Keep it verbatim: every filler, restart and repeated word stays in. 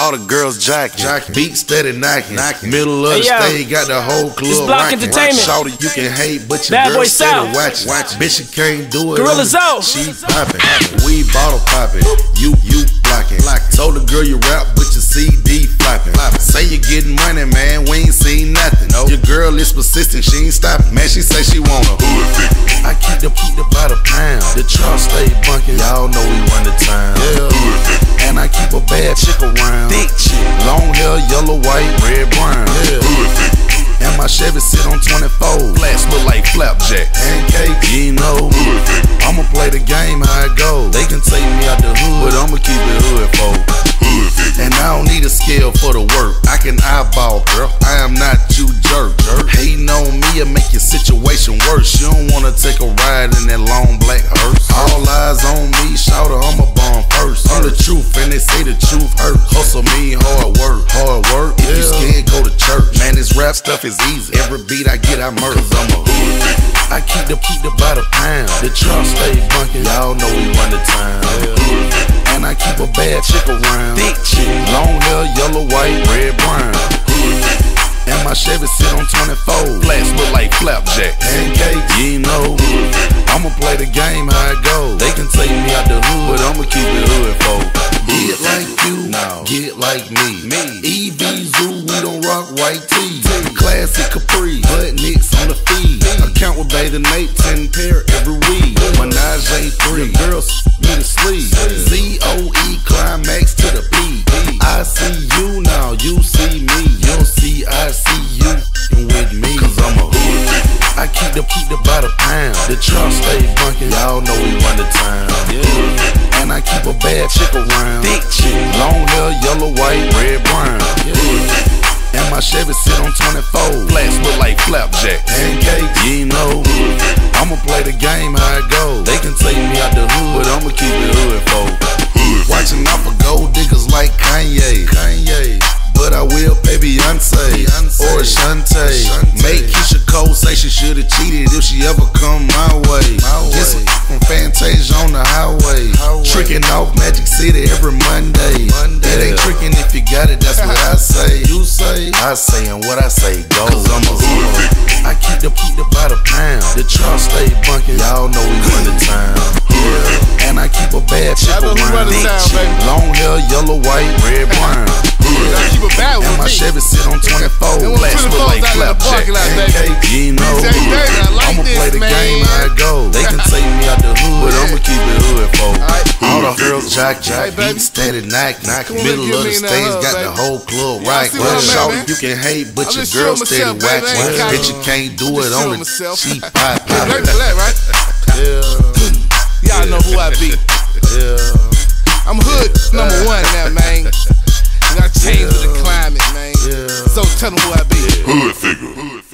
all the girls jacking. Beat steady knocking. Middle of the hey, stage, got the whole club rocking. Shawty, you can hate, but your Bad girl Boy steady South. watching. Watch. Bitch, you can't do it. Gorillas out. She popping. We bottle popping. You, you blocking. Told the girl you rap, but your C D flopping. Say you getting money, man, we ain't seen nothing. Your girl is persistent, she ain't stopping. Man, she say she want a hood figure. I keep the keep the by the pound. The truck stay bunking. Y'all know we run the town. Yeah. And I keep a bad chick around. Thick chick. Long hair, yellow, white, red, brown. Yeah. And my Chevy sit on twenty-four. Flats look like flapjack. Pancake, you know. I'ma play the game how it goes. They can take me out the hood, but I'ma keep it hood for. And I don't need a scale for the work. I can eyeball, girl. I am not you jerk. Hating on me will make your situation worse. You don't wanna take a ride in that long black hearse. All eyes on me, shout her, I'm a bomb first. I'm the truth, and they say the truth hurt. Hustle mean hard work, hard work. If you scared, go to church. Man, this rap stuff is easy. Every beat I get, I murder. Cause I'm a hood. I keep the keep the by the pound. The truck stay bunking. Y'all know we run the town. And I keep a bad chick around. Thick chick. Long hair, yellow, white, red, brown. And my Chevy sit on twenty-four. Flats look like flapjack. Pancake, you know. I'ma play the game how it goes. They can take me out the hood, but I'ma keep it hood for. Get like you, no. Get like me. me. E V Zoo, we don't rock white tees. Classic Capri, butt nicks on the feed. Account with bathing eight, ten pair every week. Menage a three, girls me to sleep. Z O E climax to the beat. I see you now, you see me. You don't see, I see you with me. Cause I'm a hood. I keep the keep the by the pound. The truck stay bunking. Y'all know we run the town. Yeah. And I keep a bad chick around. Thick chick. Long hair, yellow, white, red, brown. Yeah. And my Chevy sit on twenty-four. Flats look like flapjack. Pancake, you know. I'ma play the game how it goes. They can take me out the hood, but I'ma keep it hood for. Watching out for gold diggers like Kanye. Kanye. But I will pay Beyonce, Beyonce or Shante. Make Keisha Cole say she should've cheated if she ever come my way. This from Fantasia on the highway. highway. Tricking off Magic City every Monday. Monday. It ain't tricking if you got it, that's what I say. You say, I say, and what I say goes. Cause I'm a hood. I keep the keep the by the pound. The truck stay bunking. Y'all know we run the town. Yeah. And I keep a bad chick around. Long hair, yellow, white, red, brown. Yeah. And my Chevy sit on twenty-four. Flats look like flapjack. You know, I'ma play the game how it goes. They can take me out the hood, but I'ma keep it hood for. All the girls jock jock, beat steady knock knock. Middle of the stage got the whole club right. Shawty, you can hate, but your girl steady watching. Bitch, you can't do it on it. She pop pop. Yeah, y'all know who I be. Yeah, I'm hood number one now, man. You gotta change with the climate, man. Yeah. So tell them who I be. Hood figure.